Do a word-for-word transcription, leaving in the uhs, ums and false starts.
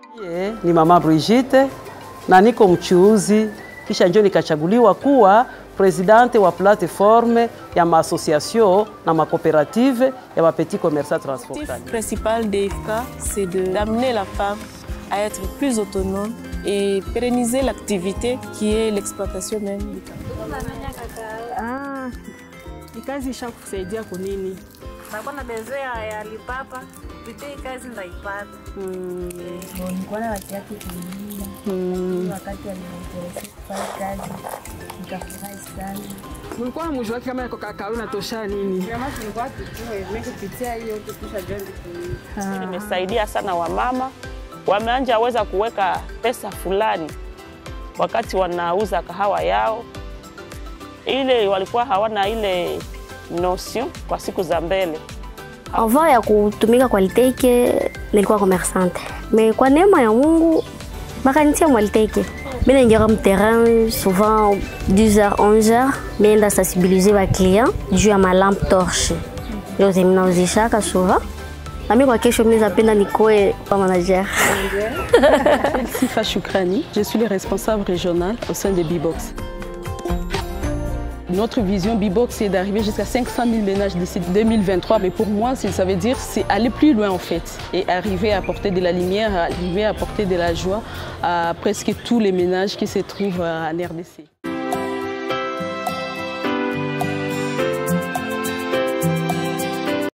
Ni mama Brigitte na niko mchuuzi, kisha ndio nikachaguliwa kuwa presidente wa plateforme ya ma-association na ma-coopérative ya ma petits commerçants transfrontaliers. L'objectif principal de I F C A, c'est d'amener la femme à être plus autonome et pérenniser l'activité qui est l'exploitation même du cacao. Ah, ni kazi ishakusaidia kunini? Nakuwa na bezea ya lipapa, kupitia kazi ndaipata. Mm. Eh, nilikuwa na watu yake kuingia. Mm. Wakati alinipeleka kufanya kazi, nikafurahi sana. Mlikuwa mwisho wake kama yako kakao natosha nini? Kama tulikuwa tujue, mimi kupitia hiyo tukusha join kutumia. Nimesaidia sana wamama, wameanja weza kuweka pesa fulani wakati wanauza kahawa yao. Ile walikuwa hawana ile notion kwa siku za mbele. Avant ya kutumika kwa Liteke nilikuwa commerçante. Mais kwa neema ya Mungu makanitia mwa Liteke. Mimi naingia kwa terrain souvent dix heures onze heures, mimi nda sensibiliser ba clients juu ya ma lampe torche. Yote mnauzishaka souvent. Na mimi kwa kesho mimi napenda nikoe kwa manager. Sifa Shukrani, je suis le responsable régional au sein de B-Box. Notre vision B-Box, c'est d'arriver jusqu'à cinq cent mille ménages d'ici deux mille vingt-trois. Mais pour moi, ça veut dire c'est aller plus loin en fait. Et arriver à apporter de la lumière, arriver à apporter de la joie à presque tous les ménages qui se trouvent en R D C.